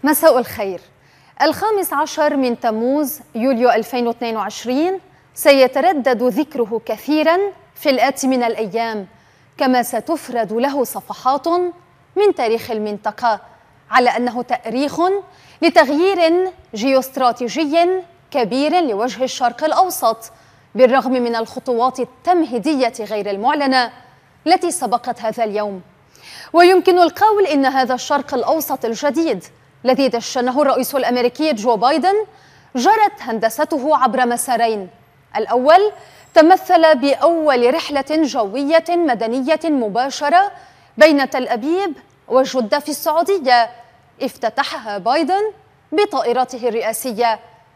مساء الخير. 15 من تموز يوليو 2022 سيتردد ذكره كثيراً في الآتي من الأيام، كما ستفرد له صفحات من تاريخ المنطقة، على أنه تأريخ لتغيير جيوستراتيجي كبير لوجه الشرق الأوسط، بالرغم من الخطوات التمهيدية غير المعلنة التي سبقت هذا اليوم. ويمكن القول إن هذا الشرق الأوسط الجديد الذي دشنه الرئيس الأمريكي جو بايدن جرت هندسته عبر مسارين. الأول تمثل بأول رحلة جوية مدنية مباشرة بين تل أبيب وجدة في السعودية، افتتحها بايدن بطائرته الرئاسية،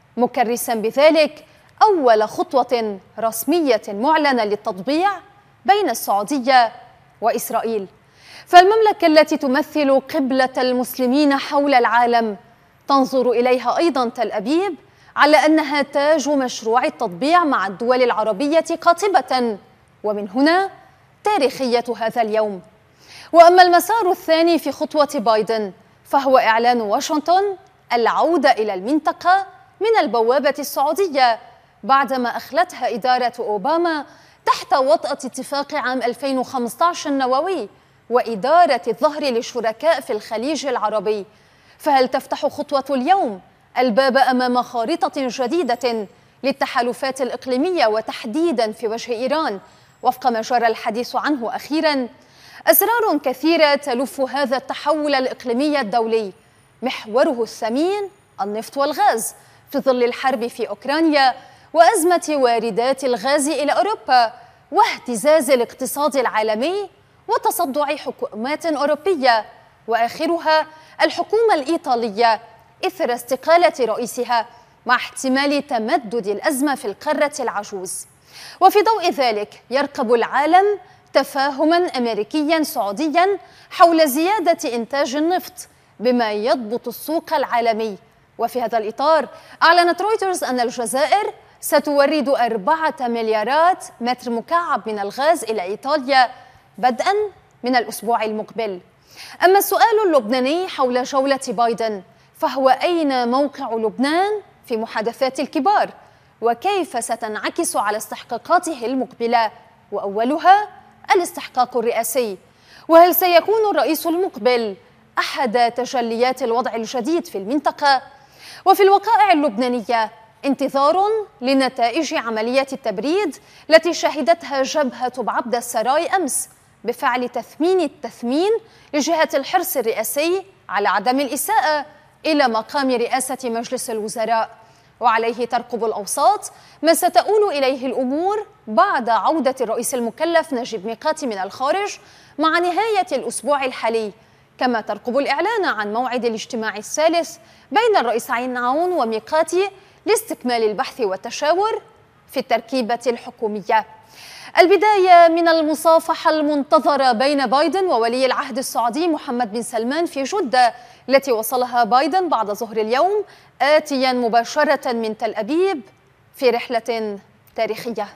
مكرسا بذلك أول خطوة رسمية معلنة للتطبيع بين السعودية وإسرائيل. فالمملكة التي تمثل قبلة المسلمين حول العالم تنظر إليها أيضا تل أبيب على أنها تاج مشروع التطبيع مع الدول العربية قاطبة، ومن هنا تاريخية هذا اليوم. وأما المسار الثاني في خطوة بايدن فهو إعلان واشنطن العودة إلى المنطقة من البوابة السعودية، بعدما أخلتها إدارة أوباما تحت وطأة اتفاق عام 2015 النووي وإدارة الظهر للشركاء في الخليج العربي. فهل تفتح خطوة اليوم الباب أمام خارطة جديدة للتحالفات الإقليمية وتحديداً في وجه إيران وفق ما جرى الحديث عنه أخيراً؟ أسرار كثيرة تلف هذا التحول الإقليمي الدولي، محوره الثمين النفط والغاز في ظل الحرب في أوكرانيا وأزمة واردات الغاز إلى أوروبا واهتزاز الاقتصاد العالمي وتصدع حكومات أوروبية، وآخرها الحكومة الإيطالية إثر استقالة رئيسها مع احتمال تمدد الأزمة في القارة العجوز. وفي ضوء ذلك يرقب العالم تفاهماً أمريكياً سعودياً حول زيادة إنتاج النفط بما يضبط السوق العالمي. وفي هذا الإطار أعلنت رويترز أن الجزائر ستورد 4 مليارات متر مكعب من الغاز إلى إيطاليا بدءاً من الأسبوع المقبل. أما السؤال اللبناني حول جولة بايدن فهو أين موقع لبنان في محادثات الكبار؟ وكيف ستنعكس على استحقاقاته المقبلة؟ وأولها الاستحقاق الرئاسي. وهل سيكون الرئيس المقبل أحد تجليات الوضع الجديد في المنطقة؟ وفي الوقائع اللبنانية انتظار لنتائج عملية التبريد التي شهدتها جبهة بعبد السراي أمس بفعل التثمين لجهة الحرص الرئاسي على عدم الإساءة إلى مقام رئاسة مجلس الوزراء. وعليه ترقب الأوساط ما ستؤول إليه الأمور بعد عودة الرئيس المكلف نجيب ميقاتي من الخارج مع نهاية الأسبوع الحالي، كما ترقب الإعلان عن موعد الاجتماع الثالث بين الرئيسين عون وميقاتي لاستكمال البحث والتشاور في التركيبة الحكومية. البداية من المصافحة المنتظرة بين بايدن وولي العهد السعودي محمد بن سلمان في جدة، التي وصلها بايدن بعد ظهر اليوم آتياً مباشرة من تل أبيب في رحلة تاريخية.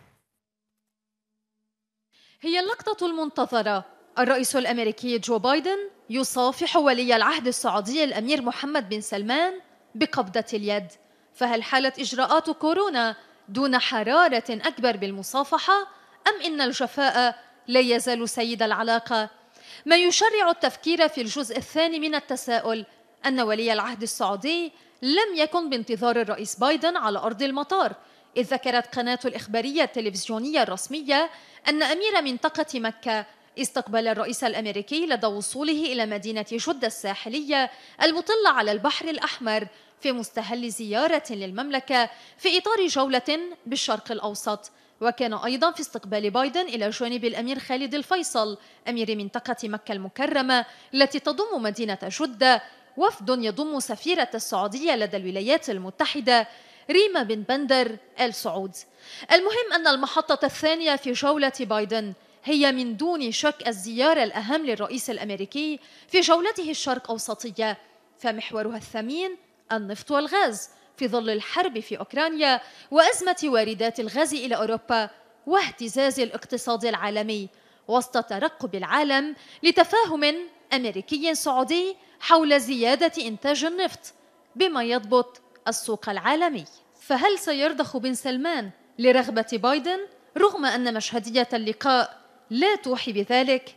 هي اللقطة المنتظرة، الرئيس الأمريكي جو بايدن يصافح ولي العهد السعودي الأمير محمد بن سلمان بقبضة اليد. فهل حالت إجراءات كورونا دون حرارة أكبر بالمصافحة أم إن الجفاء لا يزال سيد العلاقة؟ ما يشرع التفكير في الجزء الثاني من التساؤل أن ولي العهد السعودي لم يكن بانتظار الرئيس بايدن على أرض المطار، إذ ذكرت قناة الإخبارية التلفزيونية الرسمية أن أمير منطقة مكة استقبل الرئيس الأمريكي لدى وصوله إلى مدينة جدة الساحلية المطلة على البحر الأحمر في مستهل زيارة للمملكة في إطار جولة بالشرق الأوسط. وكان أيضا في استقبال بايدن إلى جانب الأمير خالد الفيصل أمير منطقة مكة المكرمة التي تضم مدينة جدة وفد يضم سفيرة السعودية لدى الولايات المتحدة ريما بن بندر آل سعود. المهم أن المحطة الثانية في جولة بايدن هي من دون شك الزيارة الأهم للرئيس الأمريكي في جولته الشرق أوسطية، فمحورها الثمين النفط والغاز في ظل الحرب في أوكرانيا وأزمة واردات الغاز إلى أوروبا واهتزاز الاقتصاد العالمي، وسط ترقب العالم لتفاهم أمريكي سعودي حول زيادة إنتاج النفط بما يضبط السوق العالمي. فهل سيرضخ بن سلمان لرغبة بايدن رغم أن مشهدية اللقاء لا توحي بذلك؟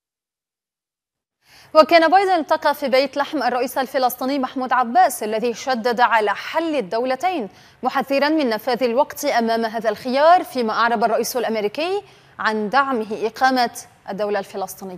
وكان بايدن التقى في بيت لحم الرئيس الفلسطيني محمود عباس الذي شدد على حل الدولتين، محذرا من نفاذ الوقت أمام هذا الخيار، فيما أعرب الرئيس الأمريكي عن دعمه إقامة الدولة الفلسطينية.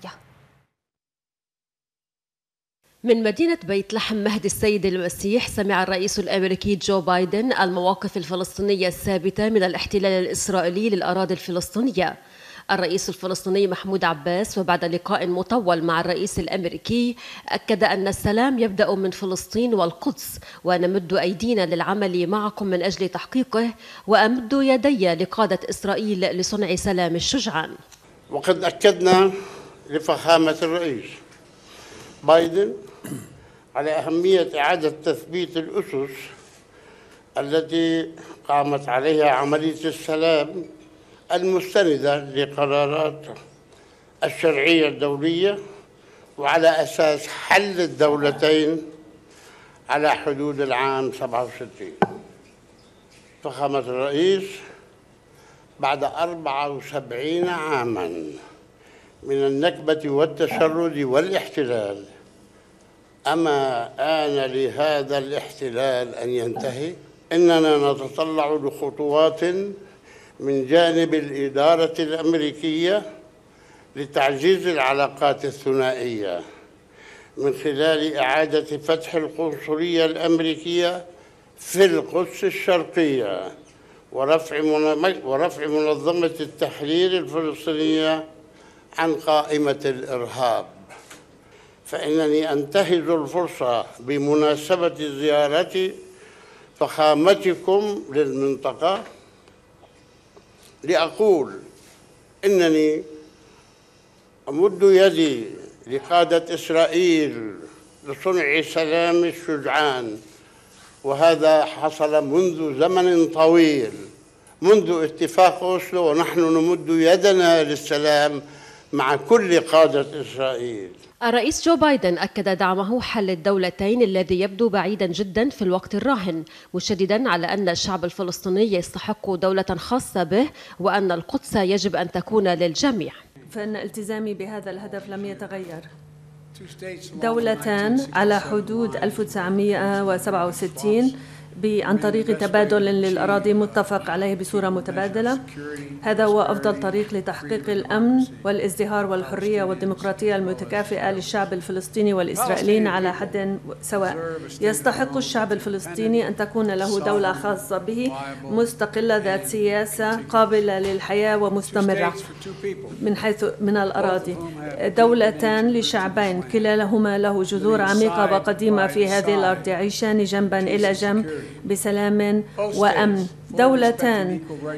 من مدينة بيت لحم مهد السيد المسيح سمع الرئيس الأمريكي جو بايدن المواقف الفلسطينية الثابتة من الاحتلال الإسرائيلي للأراضي الفلسطينية. الرئيس الفلسطيني محمود عباس وبعد لقاء مطول مع الرئيس الأمريكي أكد أن السلام يبدأ من فلسطين والقدس، ونمد أيدينا للعمل معكم من أجل تحقيقه، وأمد يدي لقادة إسرائيل لصنع سلام الشجعان. وقد أكدنا لفخامة الرئيس بايدن على أهمية إعادة تثبيت الأسس التي قامت عليها عملية السلام المستندة لقرارات الشرعية الدولية، وعلى أساس حل الدولتين على حدود العام 67. فخامة الرئيس، بعد 74 عاماً من النكبة والتشرد والاحتلال، أما آن لهذا الاحتلال أن ينتهي؟ إننا نتطلع لخطوات من جانب الإدارة الأمريكية لتعزيز العلاقات الثنائية من خلال إعادة فتح القنصلية الأمريكية في القدس الشرقية ورفع منظمة التحرير الفلسطينية عن قائمة الإرهاب. فإنني أنتهز الفرصة بمناسبة زيارة فخامتكم للمنطقة لأقول إنني أمد يدي لقادة إسرائيل لصنع سلام الشجعان، وهذا حصل منذ زمن طويل، منذ اتفاق أوسلو، ونحن نمد يدنا للسلام مع كل قادة إسرائيل. الرئيس جو بايدن أكد دعمه حل الدولتين الذي يبدو بعيدا جدا في الوقت الراهن، مشددا على أن الشعب الفلسطيني يستحق دولة خاصة به، وأن القدس يجب أن تكون للجميع. فإن التزامي بهذا الهدف لم يتغير. دولتان على حدود 1967 عن طريق تبادل للأراضي متفق عليه بصورة متبادلة. هذا هو أفضل طريق لتحقيق الأمن والازدهار والحرية والديمقراطية المتكافئة للشعب الفلسطيني والإسرائيليين على حد سواء. يستحق الشعب الفلسطيني أن تكون له دولة خاصة به، مستقلة ذات سياسة قابلة للحياة ومستمرة من الأراضي. دولتان لشعبين كلاهما له جذور عميقة وقديمة في هذه الأرض، يعيشان جنبا إلى جنب بسلام وأمن. دولتان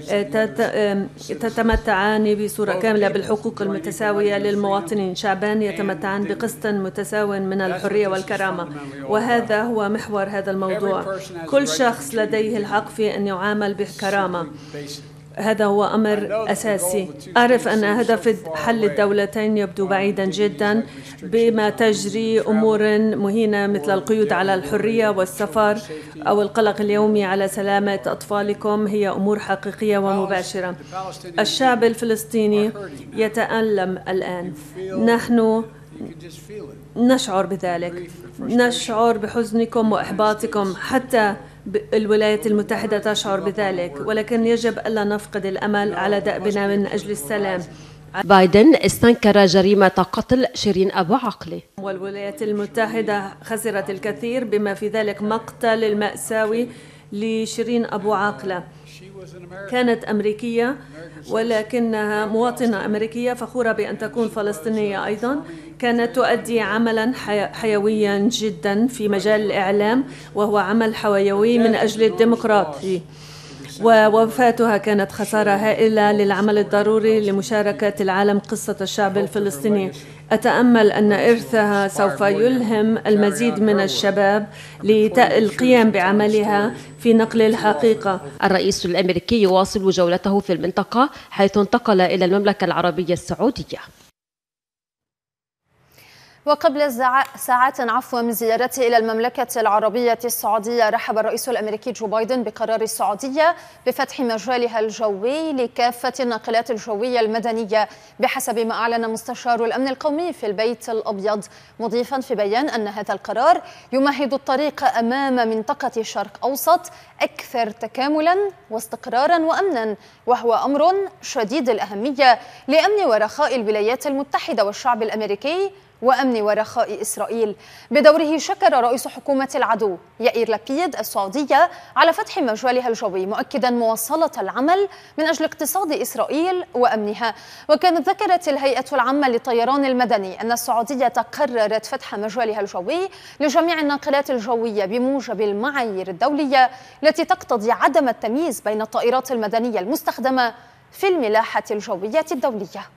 تتمتعان بصورة كاملة بالحقوق المتساوية للمواطنين، شعبان يتمتعان بقسط متساو من الحرية والكرامة، وهذا هو محور هذا الموضوع. كل شخص لديه الحق في أن يعامل بكرامة، هذا هو أمر أساسي. أعرف أن هدف حل الدولتين يبدو بعيدا جدا بما تجري أمور مهينة مثل القيود على الحرية والسفر أو القلق اليومي على سلامة أطفالكم، هي أمور حقيقية ومباشرة. الشعب الفلسطيني يتألم الآن، نحن نشعر بذلك، نشعر بحزنكم وإحباطكم، حتى الولايات المتحدة تشعر بذلك، ولكن يجب ألا نفقد الأمل على دأبنا من أجل السلام. بايدن استنكر جريمة قتل شيرين أبو عقلة. والولايات المتحدة خسرت الكثير بما في ذلك مقتل المأساوي لشيرين أبو عقلة. كانت أمريكية ولكنها مواطنة أمريكية فخورة بأن تكون فلسطينية أيضا. كانت تؤدي عملا حيويا جدا في مجال الإعلام، وهو عمل حيوي من أجل الديمقراطية، ووفاتها كانت خسارة هائلة للعمل الضروري لمشاركة العالم قصة الشعب الفلسطيني. أتأمل أن إرثها سوف يلهم المزيد من الشباب للقيام بعملها في نقل الحقيقة. الرئيس الأمريكي يواصل جولته في المنطقة، حيث انتقل إلى المملكة العربية السعودية. وقبل ساعات من زيارته إلى المملكة العربية السعودية، رحب الرئيس الأمريكي جو بايدن بقرار السعودية بفتح مجالها الجوي لكافة الناقلات الجوية المدنية بحسب ما أعلن مستشار الأمن القومي في البيت الأبيض، مضيفا في بيان أن هذا القرار يمهد الطريق أمام منطقة الشرق أوسط أكثر تكاملا واستقرارا وأمنا، وهو أمر شديد الأهمية لأمن ورخاء الولايات المتحدة والشعب الأمريكي وأمن ورخاء إسرائيل. بدوره شكر رئيس حكومة العدو يائير لبيد السعودية على فتح مجالها الجوي، مؤكدا مواصلة العمل من أجل اقتصاد إسرائيل وأمنها. وكانت ذكرت الهيئة العامة للطيران المدني أن السعودية قررت فتح مجالها الجوي لجميع الناقلات الجوية بموجب المعايير الدولية التي تقتضي عدم التمييز بين الطائرات المدنية المستخدمة في الملاحة الجوية الدولية.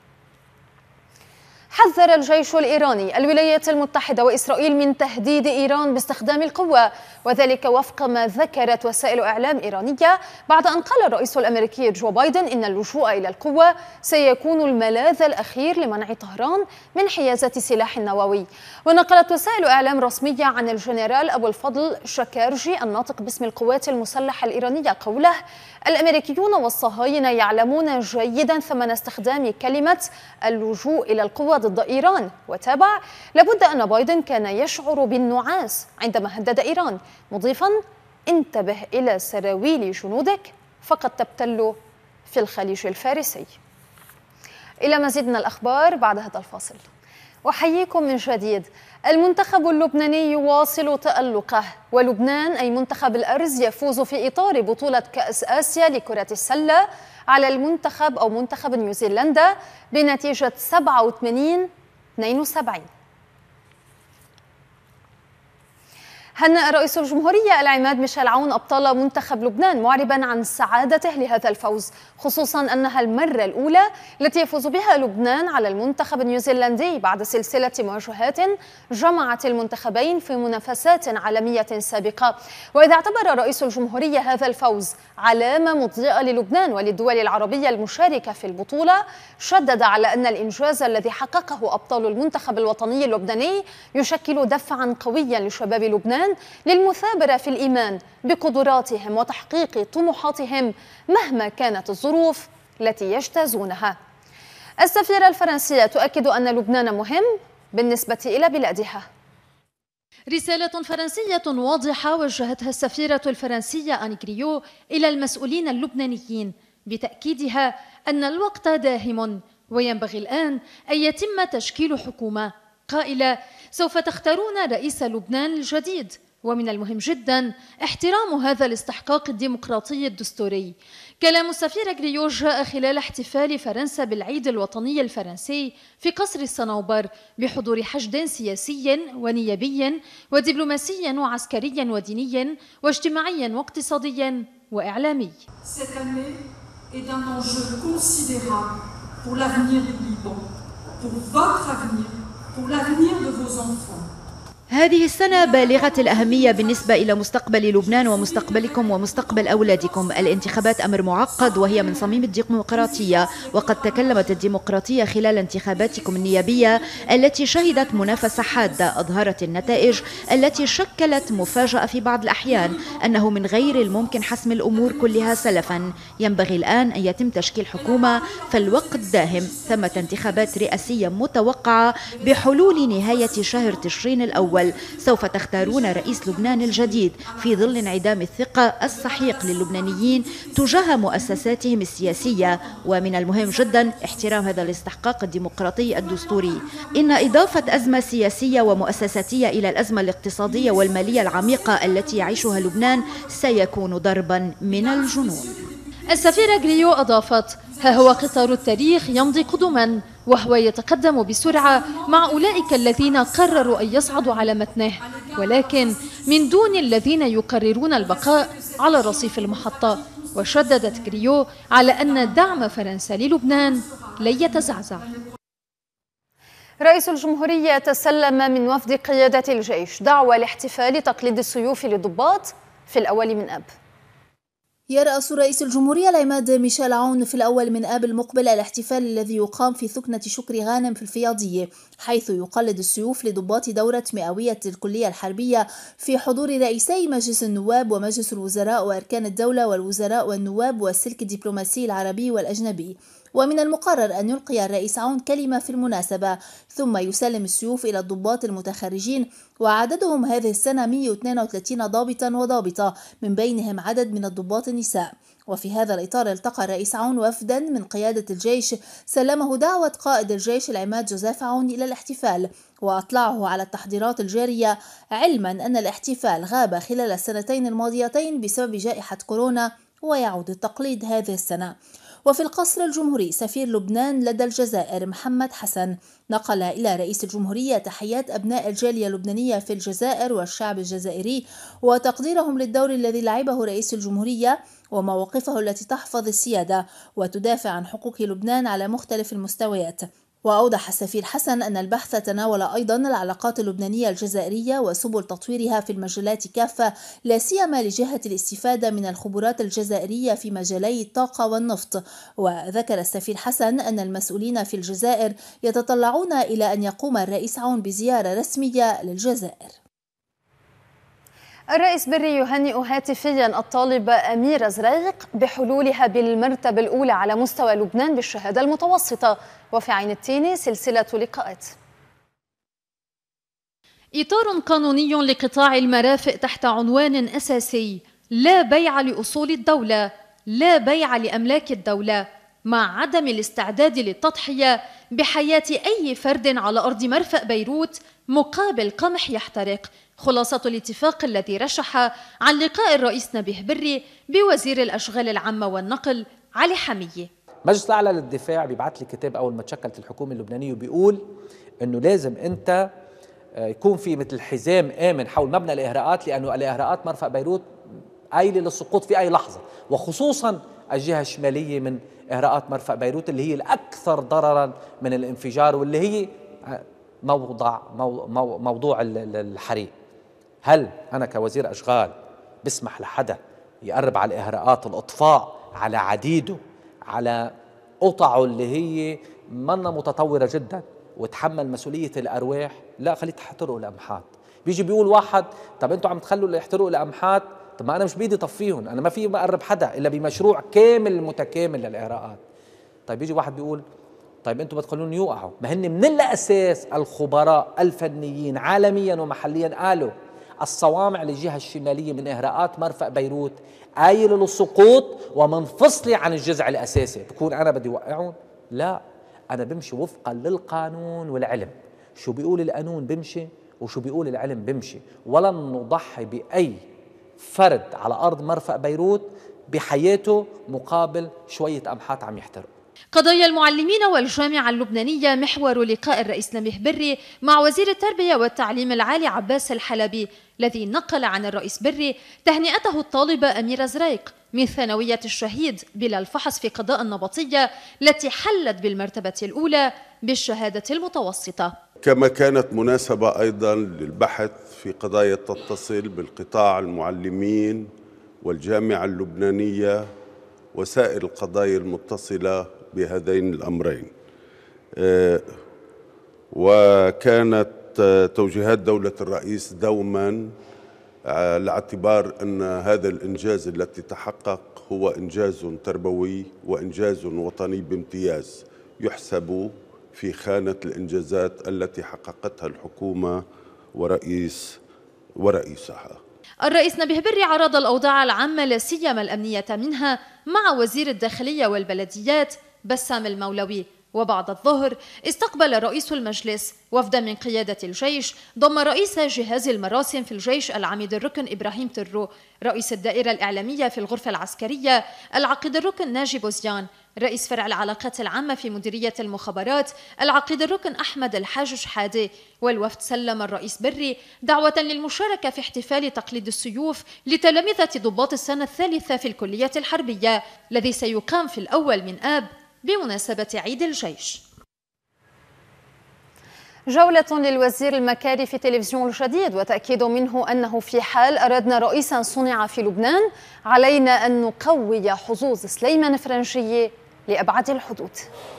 حذر الجيش الإيراني الولايات المتحدة وإسرائيل من تهديد إيران باستخدام القوة، وذلك وفق ما ذكرت وسائل إعلام إيرانية بعد أن قال الرئيس الأمريكي جو بايدن إن اللجوء إلى القوة سيكون الملاذ الأخير لمنع طهران من حيازة سلاح نووي. ونقلت وسائل إعلام رسمية عن الجنرال أبو الفضل شكارجي الناطق باسم القوات المسلحة الإيرانية قوله: الأمريكيون والصهاينة يعلمون جيدا ثمن استخدام كلمة اللجوء إلى القوة ضد إيران. وتابع: لابد أن بايدن كان يشعر بالنعاس عندما هدد إيران، مضيفا: انتبه إلى سراويل جنودك فقد تبتل في الخليج الفارسي. إلى مزيد من الأخبار بعد هذا الفاصل. أحييكم من جديد. المنتخب اللبناني يواصل تألقه، ولبنان أي منتخب الأرز يفوز في إطار بطولة كأس آسيا لكرة السلة على منتخب نيوزيلندا بنتيجة 87-72. هنأ رئيس الجمهورية العماد ميشيل عون أبطال منتخب لبنان، معربا عن سعادته لهذا الفوز، خصوصا أنها المرة الأولى التي يفوز بها لبنان على المنتخب النيوزيلندي بعد سلسلة مواجهات جمعت المنتخبين في منافسات عالمية سابقة. وإذا اعتبر رئيس الجمهورية هذا الفوز علامة مضيئة للبنان وللدول العربية المشاركة في البطولة، شدد على أن الإنجاز الذي حققه أبطال المنتخب الوطني اللبناني يشكل دفعا قويا لشباب لبنان للمثابرة في الإيمان بقدراتهم وتحقيق طموحاتهم مهما كانت الظروف التي يجتازونها. السفيرة الفرنسية تؤكد أن لبنان مهم بالنسبة إلى بلادها. رسالة فرنسية واضحة وجهتها السفيرة الفرنسية آن غريو إلى المسؤولين اللبنانيين بتأكيدها أن الوقت داهم وينبغي الآن أن يتم تشكيل حكومة، قائلة: سوف تختارون رئيس لبنان الجديد، ومن المهم جدا احترام هذا الاستحقاق الديمقراطي الدستوري. كلام السفيرة غريو جاء خلال احتفال فرنسا بالعيد الوطني الفرنسي في قصر الصنوبر بحضور حشد سياسي ونيابي ودبلوماسي وعسكري وديني واجتماعي واقتصادي وإعلامي. هذه السنة بالغة الأهمية بالنسبة إلى مستقبل لبنان ومستقبلكم ومستقبل أولادكم. الانتخابات أمر معقد وهي من صميم الديمقراطية، وقد تكلمت الديمقراطية خلال انتخاباتكم النيابية التي شهدت منافسة حادة أظهرت النتائج التي شكلت مفاجأة في بعض الأحيان أنه من غير الممكن حسم الأمور كلها سلفا. ينبغي الآن أن يتم تشكيل حكومة، فالوقت داهم. ثمة انتخابات رئاسية متوقعة بحلول نهاية شهر تشرين الأول. سوف تختارون رئيس لبنان الجديد في ظل انعدام الثقة السحيق للبنانيين تجاه مؤسساتهم السياسية، ومن المهم جدا احترام هذا الاستحقاق الديمقراطي الدستوري. إن إضافة أزمة سياسية ومؤسساتية إلى الأزمة الاقتصادية والمالية العميقة التي يعيشها لبنان سيكون ضربا من الجنون. السفيرة غريو أضافت: ها هو قطار التاريخ يمضي قدما، وهو يتقدم بسرعة مع أولئك الذين قرروا أن يصعدوا على متنه، ولكن من دون الذين يقررون البقاء على رصيف المحطة. وشددت غريو على أن دعم فرنسا للبنان لن يتزعزع. رئيس الجمهورية تسلم من وفد قيادة الجيش دعوة لاحتفال تقليد السيوف للضباط في الأول من آب. يرأس رئيس الجمهورية العماد ميشيل عون في الأول من آب المقبل الاحتفال الذي يقام في ثكنة شكري غانم في الفياضية، حيث يقلد السيوف لضباط دورة مئوية الكلية الحربية في حضور رئيسي مجلس النواب ومجلس الوزراء وأركان الدولة والوزراء والنواب والسلك الدبلوماسي العربي والأجنبي. ومن المقرر أن يلقي الرئيس عون كلمة في المناسبة، ثم يسلم السيوف إلى الضباط المتخرجين، وعددهم هذه السنة 132 ضابطا وضابطة، من بينهم عدد من الضباط النساء. وفي هذا الإطار التقى الرئيس عون وفدا من قيادة الجيش سلمه دعوة قائد الجيش العماد جوزيف عون إلى الاحتفال، وأطلعه على التحضيرات الجارية، علما أن الاحتفال غاب خلال السنتين الماضيتين بسبب جائحة كورونا، ويعود التقليد هذه السنة. وفي القصر الجمهوري سفير لبنان لدى الجزائر محمد حسن نقل إلى رئيس الجمهورية تحيات أبناء الجالية اللبنانية في الجزائر والشعب الجزائري، وتقديرهم للدور الذي لعبه رئيس الجمهورية ومواقفه التي تحفظ السيادة وتدافع عن حقوق لبنان على مختلف المستويات. وأوضح السفير حسن أن البحث تناول أيضا العلاقات اللبنانية الجزائرية وسبل تطويرها في المجالات كافة، لا سيما لجهة الاستفادة من الخبرات الجزائرية في مجالي الطاقة والنفط. وذكر السفير حسن أن المسؤولين في الجزائر يتطلعون إلى أن يقوم الرئيس عون بزيارة رسمية للجزائر. الرئيس بري يهنئ هاتفيا الطالبة أميرة زريق بحلولها بالمرتبة الأولى على مستوى لبنان بالشهادة المتوسطة. وفي عين التين سلسلة لقاءات. إطار قانوني لقطاع المرافق تحت عنوان أساسي: لا بيع لأصول الدولة، لا بيع لأملاك الدولة، مع عدم الاستعداد للتضحية بحياة أي فرد على أرض مرفأ بيروت مقابل قمح يحترق. خلاصة الاتفاق الذي رشح عن لقاء الرئيس نبيه بري بوزير الأشغال العامة والنقل علي حمية. المجلس الأعلى للدفاع بيبعت لي كتاب أول ما تشكلت الحكومة اللبنانية وبيقول إنه لازم أنت يكون في مثل حزام آمن حول مبنى الإهراءات، لأنه الإهراءات مرفأ بيروت قايلة للسقوط في أي لحظة، وخصوصا الجهة الشمالية من إهراءات مرفأ بيروت اللي هي الأكثر ضررا من الانفجار واللي هي موضوع الحريق. هل أنا كوزير أشغال بسمح لحدا يقرب على الإهراءات الإطفاء على عديده على قطعه اللي هي منا متطورة جدا وتحمل مسؤولية الأرواح؟ لا، خليه تحترقوا الأمحات. بيجي بيقول واحد طب أنتوا عم تخلوا اللي يحترقوا الأمحات، طب ما أنا مش بإيدي طفيهم، أنا ما في بقرب حدا إلا بمشروع كامل متكامل للإهراءات. طيب يجي واحد بيقول طيب أنتوا بتخلون يوقعوا، ما هن من الأساس الخبراء الفنيين عالميا ومحليا قالوا الصوامع للجهة الشمالية من إهراءات مرفأ بيروت قايل للسقوط ومنفصلة عن الجذع الأساسي. بكون أنا بدي وقعهم؟ لا، أنا بمشي وفقا للقانون والعلم. شو بيقول القانون بمشي وشو بيقول العلم بمشي، ولن نضحي بأي فرد على أرض مرفأ بيروت بحياته مقابل شوية أمحات عم يحترقوا. قضايا المعلمين والجامعة اللبنانية محور لقاء الرئيس نبيه بري مع وزير التربية والتعليم العالي عباس الحلبي، الذي نقل عن الرئيس بري تهنئته الطالبة أميرة زريق من ثانوية الشهيد بلا الفحص في قضاء النبطية التي حلت بالمرتبة الأولى بالشهادة المتوسطة. كما كانت مناسبة أيضا للبحث في قضايا تتصل بالقطاع المعلمين والجامعة اللبنانية وسائر القضايا المتصلة بهذين الأمرين. وكانت توجيهات دولة الرئيس دوما على اعتبار أن هذا الإنجاز الذي تحقق هو إنجاز تربوي وإنجاز وطني بامتياز، يحسب في خانة الإنجازات التي حققتها الحكومة ورئيسها. الرئيس نبيه بري عرض الأوضاع العامة لا سيما الأمنية منها مع وزير الداخلية والبلديات بسام المولوي. وبعد الظهر استقبل رئيس المجلس وفدا من قيادة الجيش ضم رئيس جهاز المراسم في الجيش العميد الركن إبراهيم ترو، رئيس الدائرة الإعلامية في الغرفة العسكرية العقيد الركن ناجي بوزيان، رئيس فرع العلاقات العامة في مديرية المخابرات العقيد الركن أحمد الحاج شحادة. والوفد سلم الرئيس بري دعوة للمشاركة في احتفال تقليد السيوف لتلامذة ضباط السنة الثالثة في الكلية الحربية الذي سيقام في الأول من آب بمناسبة عيد الجيش. جولة للوزير المكاري في تلفزيون الجديد، وتأكيد منه أنه في حال أردنا رئيسا صنع في لبنان علينا أن نقوي حظوظ سليمان فرنجية لأبعد الحدود.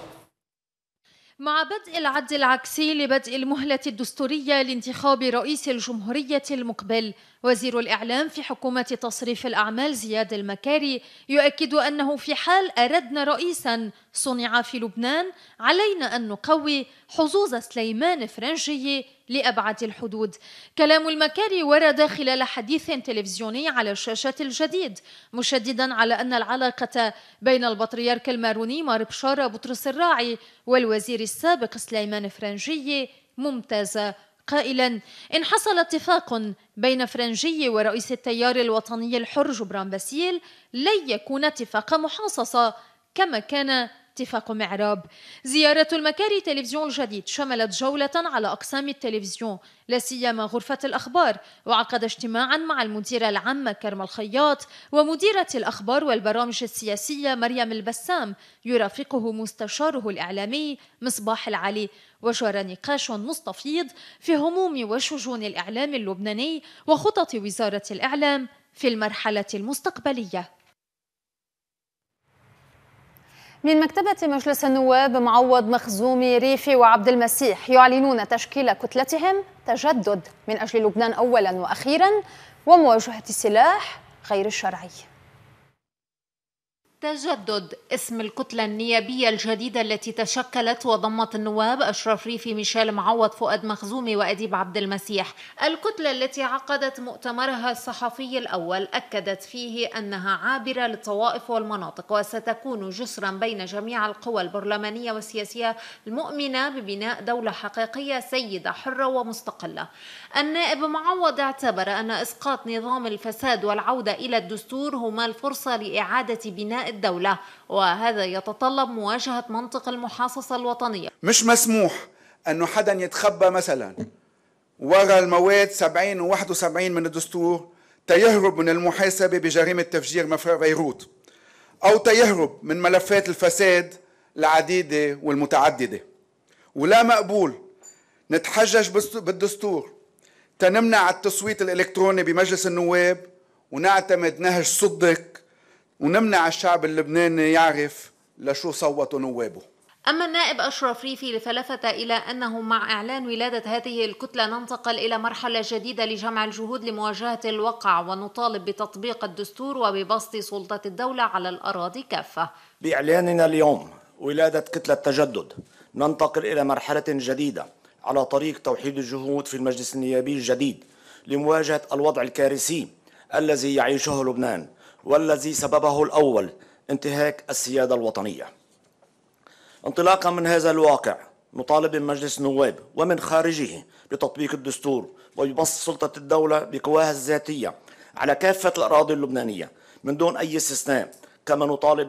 مع بدء العد العكسي لبدء المهلة الدستورية لانتخاب رئيس الجمهورية المقبل، وزير الإعلام في حكومة تصريف الأعمال زياد المكاري يؤكد أنه في حال أردنا رئيسا صنع في لبنان علينا أن نقوي حظوظ سليمان فرنجية لأبعد الحدود. كلام المكاري ورد خلال حديث تلفزيوني على شاشة الجديد، مشددا على أن العلاقة بين البطريرك الماروني مار بشارة بطرس الراعي والوزير السابق سليمان فرنجية ممتازة، قائلا إن حصل اتفاق بين فرنجية ورئيس التيار الوطني الحر جبران باسيل لن يكون اتفاق محاصصة كما كان اتفاق معراب. زيارة المكاري تلفزيون الجديد شملت جولة على أقسام التلفزيون لا سيما غرفة الأخبار، وعقد اجتماعا مع المديرة العامة كرم الخياط ومديرة الأخبار والبرامج السياسية مريم البسام، يرافقه مستشاره الإعلامي مصباح العلي، وجرى نقاش مستفيض في هموم وشجون الإعلام اللبناني وخطط وزارة الإعلام في المرحلة المستقبلية. من مكتبة مجلس النواب معوض مخزومي ريفي وعبد المسيح يعلنون تشكيل كتلتهم تجدد من أجل لبنان أولا وأخيرا ومواجهة السلاح غير الشرعي. تجدد اسم الكتلة النيابية الجديدة التي تشكلت وضمت النواب أشرف ريفي، ميشيل معوض، فؤاد مخزومي وأديب عبد المسيح. الكتلة التي عقدت مؤتمرها الصحفي الأول أكدت فيه أنها عابرة للطوائف والمناطق وستكون جسرا بين جميع القوى البرلمانية والسياسية المؤمنة ببناء دولة حقيقية سيدة حرة ومستقلة. النائب معوض اعتبر أن إسقاط نظام الفساد والعودة إلى الدستور هما الفرصة لإعادة بناء الدولة، وهذا يتطلب مواجهة منطق المحاصصة الوطنية. مش مسموح أنه حدا يتخبى مثلا وراء المواد 70 و71 من الدستور تيهرب من المحاسبة بجريمة تفجير مفر بيروت، أو تيهرب من ملفات الفساد العديدة والمتعددة. ولا مقبول نتحجج بالدستور تنمنع التصويت الإلكتروني بمجلس النواب ونعتمد نهج صدق ونمنع الشعب اللبناني يعرف لشو صوتوا نوابه. أما النائب أشرف ريفي فلفت إلى أنه مع إعلان ولادة هذه الكتلة ننتقل إلى مرحلة جديدة لجمع الجهود لمواجهة الواقع، ونطالب بتطبيق الدستور وببسط سلطة الدولة على الأراضي كافة. بإعلاننا اليوم ولادة كتلة تجدد ننتقل إلى مرحلة جديدة على طريق توحيد الجهود في المجلس النيابي الجديد لمواجهة الوضع الكارثي الذي يعيشه لبنان، والذي سببه الأول انتهاك السيادة الوطنية. انطلاقا من هذا الواقع نطالب من مجلس النواب ومن خارجه بتطبيق الدستور وببسط سلطة الدولة بقواها الذاتية على كافة الأراضي اللبنانية من دون أي استثناء، كما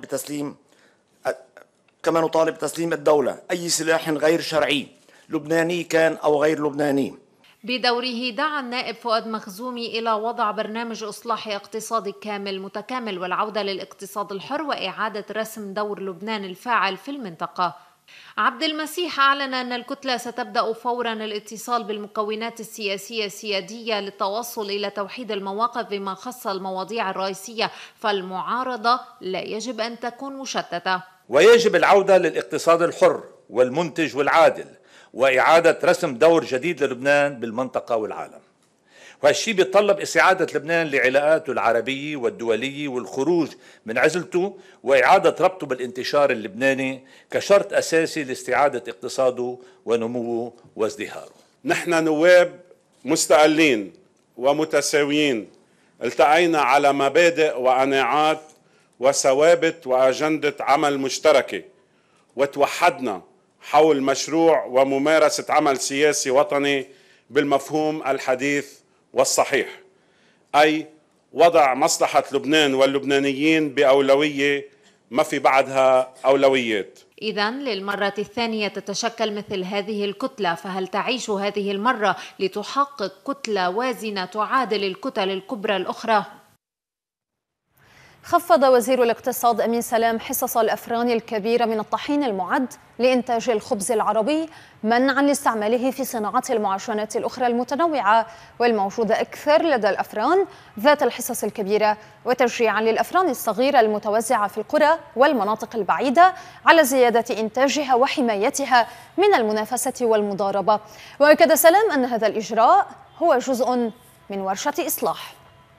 نطالب بتسليم الدولة أي سلاح غير شرعي لبناني كان أو غير لبناني. بدوره دعا النائب فؤاد مخزومي إلى وضع برنامج إصلاحي اقتصادي كامل متكامل والعودة للاقتصاد الحر وإعادة رسم دور لبنان الفاعل في المنطقة. عبد المسيح أعلن أن الكتلة ستبدأ فورا الاتصال بالمكونات السياسية السيادية للتوصل إلى توحيد المواقف بما خص المواضيع الرئيسية، فالمعارضة لا يجب أن تكون مشتتة، ويجب العودة للاقتصاد الحر والمنتج والعادل وإعادة رسم دور جديد للبنان بالمنطقة والعالم. وهالشيء بيتطلب استعادة لبنان لعلاقاته العربية والدولية والخروج من عزلته وإعادة ربطه بالانتشار اللبناني كشرط أساسي لاستعادة اقتصاده ونموه وازدهاره. نحن نواب مستقلين ومتساويين التقينا على مبادئ وقناعات وثوابت وأجندة عمل مشتركة، وتوحدنا حول مشروع وممارسة عمل سياسي وطني بالمفهوم الحديث والصحيح، أي وضع مصلحة لبنان واللبنانيين بأولوية ما في بعدها أولويات. إذن للمرة الثانية تتشكل مثل هذه الكتلة، فهل تعيش هذه المرة لتحقق كتلة وازنة تعادل الكتل الكبرى الأخرى؟ خفض وزير الاقتصاد أمين سلام حصص الأفران الكبيرة من الطحين المعد لإنتاج الخبز العربي منعا لاستعماله في صناعة المعجنات الأخرى المتنوعة والموجودة أكثر لدى الأفران ذات الحصص الكبيرة، وتشجيعا للأفران الصغيرة المتوزعة في القرى والمناطق البعيدة على زيادة إنتاجها وحمايتها من المنافسة والمضاربة. وأكد سلام أن هذا الإجراء هو جزء من ورشة إصلاح.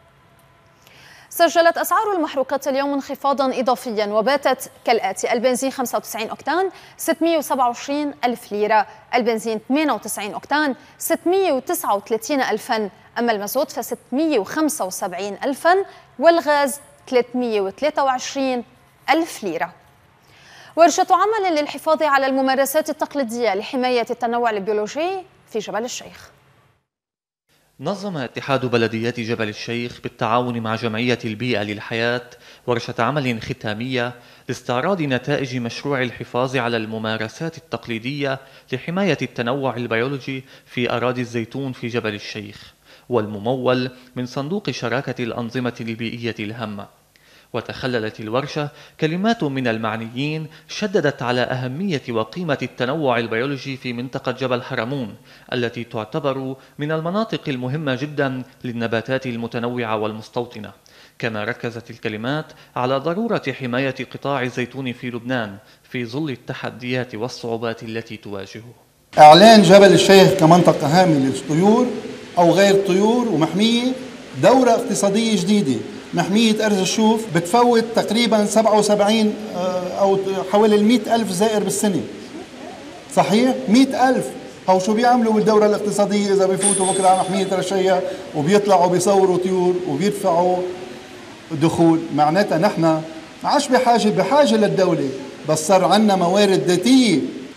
سجلت أسعار المحروقات اليوم انخفاضا إضافيا وباتت كالآتي: البنزين 95 أوكتان 627 ألف ليرة، البنزين 98 أوكتان 639 ألفا، أما المازوت ف 675 ألفا، والغاز 323 ألف ليرة. ورشة عمل للحفاظ على الممارسات التقليدية لحماية التنوع البيولوجي في جبل الشيخ. نظم اتحاد بلديات جبل الشيخ بالتعاون مع جمعية البيئة للحياة ورشة عمل ختامية لاستعراض نتائج مشروع الحفاظ على الممارسات التقليدية لحماية التنوع البيولوجي في أراضي الزيتون في جبل الشيخ، والممول من صندوق شراكة الأنظمة البيئية الهامة. وتخللت الورشة كلمات من المعنيين شددت على أهمية وقيمة التنوع البيولوجي في منطقة جبل حرمون التي تعتبر من المناطق المهمة جدا للنباتات المتنوعة والمستوطنة. كما ركزت الكلمات على ضرورة حماية قطاع الزيتون في لبنان في ظل التحديات والصعوبات التي تواجهه. إعلان جبل الشيخ كمنطقة هامة للطيور أو غير الطيور ومحمية، دورة اقتصادية جديدة. محمية أرز الشوف بتفوت تقريبا 77 أو حوالي 100,000 زائر بالسنة. صحيح؟ 100,000. أو شو بيعملوا بالدورة الاقتصادية إذا بيفوتوا بكرة على محمية رشية وبيطلعوا بيصوروا طيور وبيدفعوا دخول؟ معناتها نحن ما عادش بحاجة للدولة، بس صار عندنا موارد ذاتية.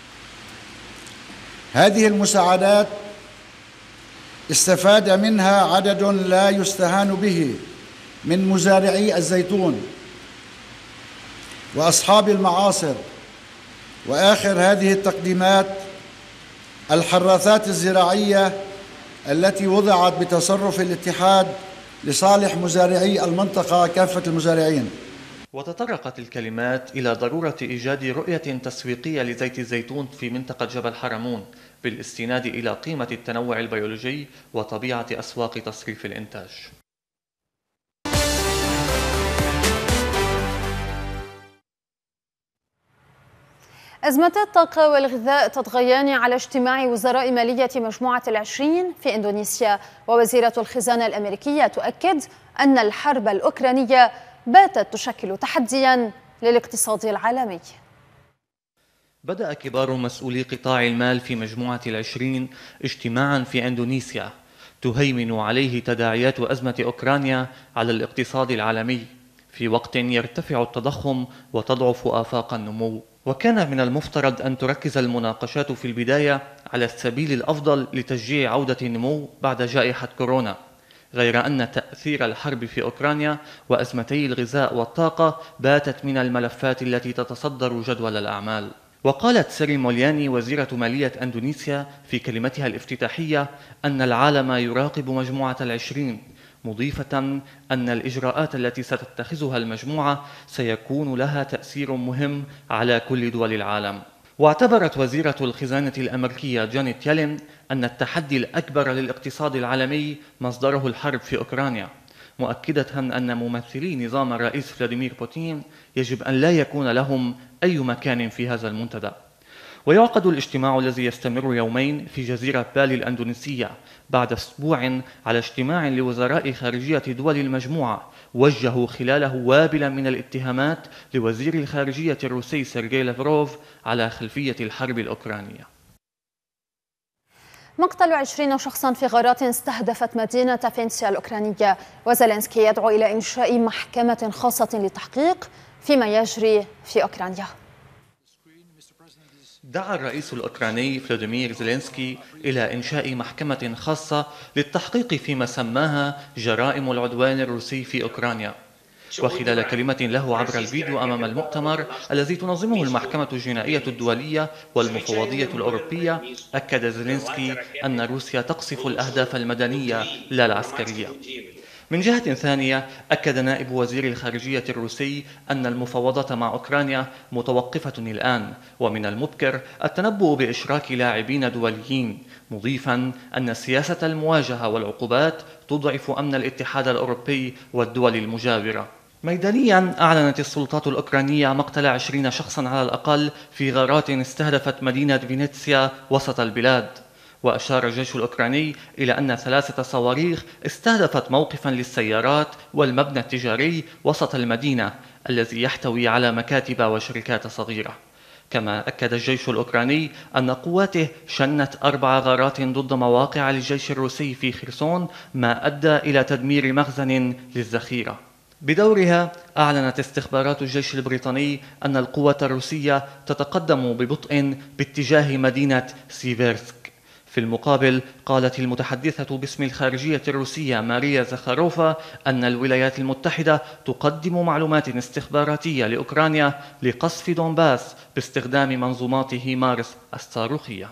هذه المساعدات استفاد منها عدد لا يستهان به من مزارعي الزيتون وأصحاب المعاصر. وآخر هذه التقديمات الحراثات الزراعية التي وضعت بتصرف الاتحاد لصالح مزارعي المنطقة كافة المزارعين. وتطرقت الكلمات إلى ضرورة إيجاد رؤية تسويقية لزيت الزيتون في منطقة جبل حرمون بالاستناد إلى قيمة التنوع البيولوجي وطبيعة أسواق تصريف الإنتاج. أزمتا الطاقة والغذاء تطغيان على اجتماع وزراء مالية مجموعة العشرين في إندونيسيا، ووزيرة الخزانة الأمريكية تؤكد أن الحرب الأوكرانية باتت تشكل تحدياً للاقتصاد العالمي. بدأ كبار مسؤولي قطاع المال في مجموعة العشرين اجتماعاً في إندونيسيا تهيمن عليه تداعيات أزمة أوكرانيا على الاقتصاد العالمي في وقت يرتفع التضخم وتضعف آفاق النمو. وكان من المفترض أن تركز المناقشات في البداية على السبيل الأفضل لتشجيع عودة النمو بعد جائحة كورونا، غير أن تأثير الحرب في أوكرانيا وأزمتي الغذاء والطاقة باتت من الملفات التي تتصدر جدول الأعمال. وقالت سيري مولياني وزيرة مالية أندونيسيا في كلمتها الافتتاحية أن العالم يراقب مجموعة العشرين، مضيفة أن الإجراءات التي ستتخذها المجموعة سيكون لها تأثير مهم على كل دول العالم. واعتبرت وزيرة الخزانة الأمريكية جانيت يالين أن التحدي الأكبر للاقتصاد العالمي مصدره الحرب في أوكرانيا، مؤكدة أن ممثلي نظام الرئيس فلاديمير بوتين يجب أن لا يكون لهم أي مكان في هذا المنتدى. ويعقد الاجتماع الذي يستمر يومين في جزيرة بالي الأندونيسية بعد أسبوع على اجتماع لوزراء خارجية دول المجموعة وجهوا خلاله وابلا من الاتهامات لوزير الخارجية الروسي سيرجي لافروف على خلفية الحرب الأوكرانية. مقتل 20 شخصا في غارات استهدفت مدينة فينيسيا الأوكرانية، وزيلينسكي يدعو إلى إنشاء محكمة خاصة للتحقيق فيما يجري في أوكرانيا. دعا الرئيس الأوكراني فلاديمير زيلينسكي إلى إنشاء محكمة خاصة للتحقيق فيما سماها جرائم العدوان الروسي في أوكرانيا. وخلال كلمة له عبر الفيديو أمام المؤتمر الذي تنظمه المحكمة الجنائية الدولية والمفوضية الأوروبية، أكد زيلينسكي أن روسيا تقصف الأهداف المدنية لا العسكرية. من جهة ثانية، أكد نائب وزير الخارجية الروسي أن المفاوضات مع أوكرانيا متوقفة الآن، ومن المبكر التنبؤ بإشراك لاعبين دوليين، مضيفا أن سياسة المواجهة والعقوبات تضعف أمن الاتحاد الأوروبي والدول المجاورة. ميدانيا، أعلنت السلطات الأوكرانية مقتل 20 شخصا على الأقل في غارات استهدفت مدينة فينيتسيا وسط البلاد. وأشار الجيش الأوكراني إلى أن 3 صواريخ استهدفت موقفا للسيارات والمبنى التجاري وسط المدينة الذي يحتوي على مكاتب وشركات صغيرة. كما أكد الجيش الأوكراني أن قواته شنت 4 غارات ضد مواقع للجيش الروسي في خرسون، ما أدى إلى تدمير مخزن للذخيرة. بدورها، أعلنت استخبارات الجيش البريطاني أن القوات الروسية تتقدم ببطء باتجاه مدينة سيفيرسك. في المقابل، قالت المتحدثة باسم الخارجية الروسية ماريا زخاروفا أن الولايات المتحدة تقدم معلومات استخباراتية لأوكرانيا لقصف دونباس باستخدام منظومات هيمارس الصاروخية.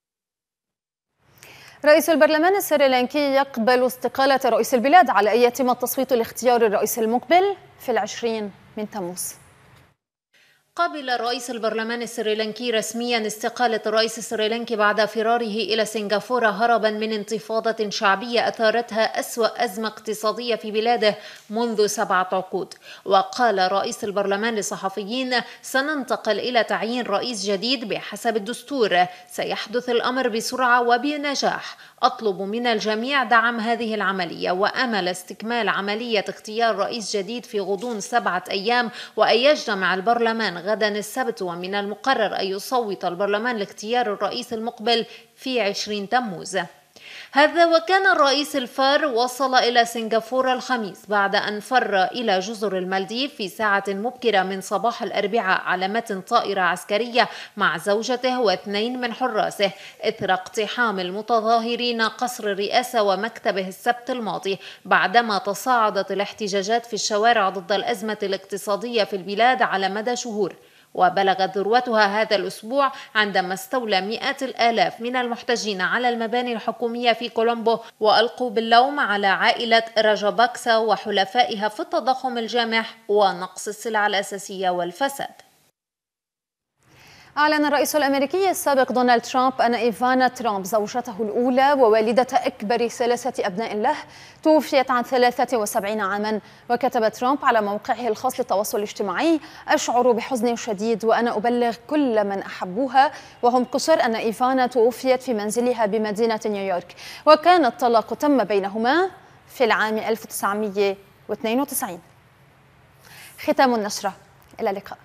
رئيس البرلمان السريلانكي يقبل استقالة رئيس البلاد على أن يتم التصويت لاختيار الرئيس المقبل في 20 من تموز. قبل رئيس البرلمان السريلانكي رسميا استقالة الرئيس السريلانكي بعد فراره إلى سنغافورة هربا من انتفاضة شعبية أثارتها أسوأ أزمة اقتصادية في بلاده منذ 7 عقود. وقال رئيس البرلمان للصحفيين: سننتقل إلى تعيين رئيس جديد بحسب الدستور، سيحدث الأمر بسرعة وبنجاح. أطلب من الجميع دعم هذه العملية وأمل استكمال عملية اختيار رئيس جديد في غضون 7 أيام، وأن يجتمع البرلمان غدا السبت، ومن المقرر أن يصوت البرلمان لاختيار الرئيس المقبل في 20 تموز. هذا وكان الرئيس الفار وصل إلى سنغافورة الخميس بعد أن فر إلى جزر المالديف في ساعة مبكرة من صباح الأربعاء على متن طائرة عسكرية مع زوجته و2 من حراسه إثر اقتحام المتظاهرين قصر الرئاسة ومكتبه السبت الماضي، بعدما تصاعدت الاحتجاجات في الشوارع ضد الأزمة الاقتصادية في البلاد على مدى شهور. وبلغت ذروتها هذا الأسبوع عندما استولى مئات الآلاف من المحتجين على المباني الحكومية في كولومبو وألقوا باللوم على عائلة راجاباكسا وحلفائها في التضخم الجامح ونقص السلع الأساسية والفساد. أعلن الرئيس الأمريكي السابق دونالد ترامب أن إيفانا ترامب زوجته الأولى ووالدة أكبر 3 أبناء له توفيت عن 73 عاما. وكتب ترامب على موقعه الخاص للتواصل الاجتماعي: أشعر بحزن شديد وأنا أبلغ كل من أحبوها وهم قصر أن إيفانا توفيت في منزلها بمدينة نيويورك، وكان الطلاق تم بينهما في العام 1992. ختام النشرة، إلى اللقاء.